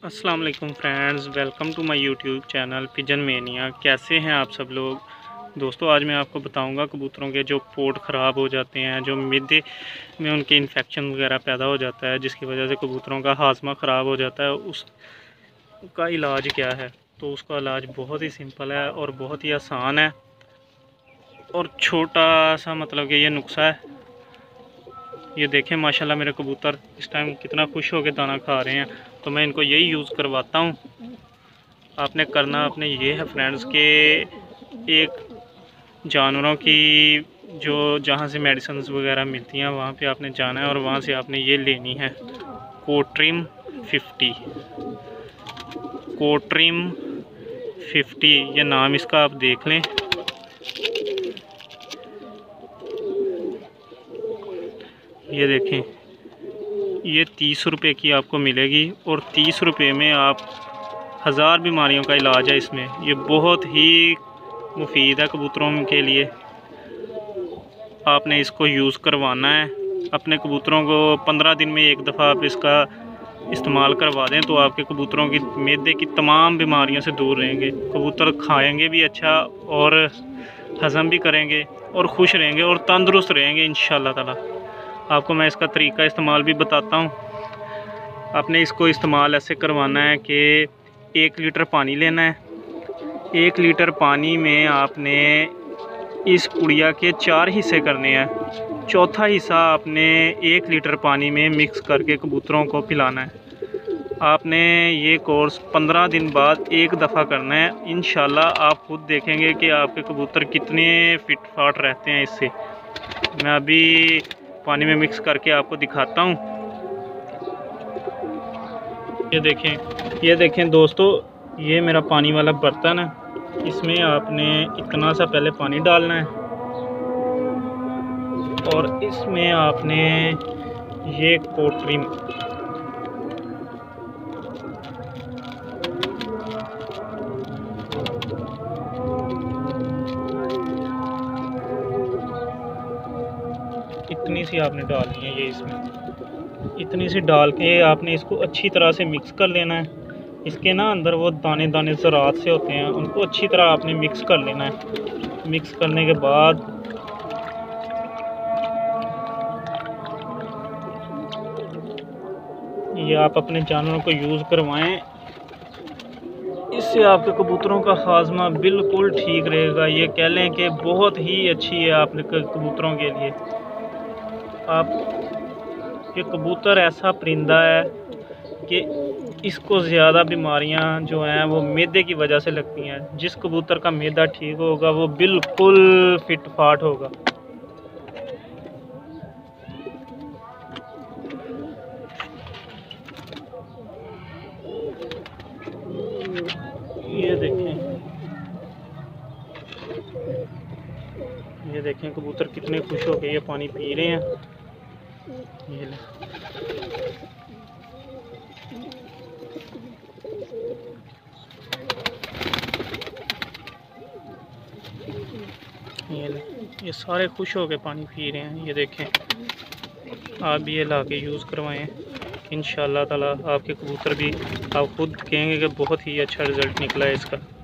अस्सलाम वालेकुम friends, welcome to my YouTube channel pigeon mania. कैसे हैं आप सब लोग। दोस्तों आज मैं आपको बताऊंगा कबूतरों के जो पोट ख़राब हो जाते हैं, जो मिडे में उनके इन्फेक्शन वगैरह पैदा हो जाता है, जिसकी वजह से कबूतरों का हाजमा ख़राब हो जाता है, उसका इलाज क्या है। तो उसका इलाज बहुत ही सिंपल है और बहुत ही आसान है और छोटा सा मतलब कि ये नुस्खा है। ये देखें माशाल्लाह मेरे कबूतर इस टाइम कितना खुश होकर दाना खा रहे हैं। तो मैं इनको यही यूज़ करवाता हूँ। आपने करना अपने ये है फ्रेंड्स के एक जानवरों की जो जहाँ से मेडिसिन वगैरह मिलती हैं वहाँ पे आपने जाना है और वहाँ से आपने ये लेनी है कोट्रिम 50। कोट्रिम 50 ये नाम इसका आप देख लें। ये देखें ये 30 रुपये की आपको मिलेगी और 30 रुपये में आप 1000 बीमारियों का इलाज है इसमें। ये बहुत ही मुफीद है कबूतरों के लिए। आपने इसको यूज़ करवाना है अपने कबूतरों को 15 दिन में एक दफ़ा आप इसका इस्तेमाल करवा दें तो आपके कबूतरों की मैदे की तमाम बीमारियों से दूर रहेंगे। कबूतर खाएंगे भी अच्छा और हज़म भी करेंगे और खुश रहेंगे और तंदुरुस्त रहेंगे इंशाअल्लाह ताला। आपको मैं इसका तरीका इस्तेमाल भी बताता हूँ। आपने इसको इस्तेमाल ऐसे करवाना है कि 1 लीटर पानी लेना है। 1 लीटर पानी में आपने इस पुड़िया के 4 हिस्से करने हैं। चौथा हिस्सा आपने 1 लीटर पानी में मिक्स करके कबूतरों को पिलाना है। आपने ये कोर्स 15 दिन बाद एक दफ़ा करना है। इंशाल्लाह आप खुद देखेंगे कि आपके कबूतर कितने फिट फाट रहते हैं इससे। मैं अभी पानी में मिक्स करके आपको दिखाता हूँ। ये देखें दोस्तों, ये मेरा पानी वाला बर्तन है। इसमें आपने इतना सा पहले पानी डालना है और इसमें आपने ये कोट्रिम इतनी सी आपने डालनी है। ये इसमें इतनी सी डाल के आपने इसको अच्छी तरह से मिक्स कर लेना है। इसके ना अंदर वो दाने दाने ज़रात से होते हैं, उनको अच्छी तरह आपने मिक्स कर लेना है। मिक्स करने के बाद ये आप अपने जानवरों को यूज़ करवाएं। इससे आपके कबूतरों का हाजमा बिल्कुल ठीक रहेगा। ये कह लें कि बहुत ही अच्छी है आपने कबूतरों के लिए। आप ये कबूतर ऐसा परिंदा है कि इसको ज़्यादा बीमारियां जो हैं वो मैदे की वजह से लगती हैं। जिस कबूतर का मैदा ठीक होगा वो बिल्कुल फिट फाट होगा। ये देखें कबूतर कितने खुश होकर ये पानी पी रहे हैं। ये ले ये सारे खुश होकर पानी पी रहे हैं। ये देखें आप भी ये ला के यूज़ करवाएं। इंशाअल्लाह ताला आपके कबूतर भी आप खुद कहेंगे कि बहुत ही अच्छा रिज़ल्ट निकला है इसका।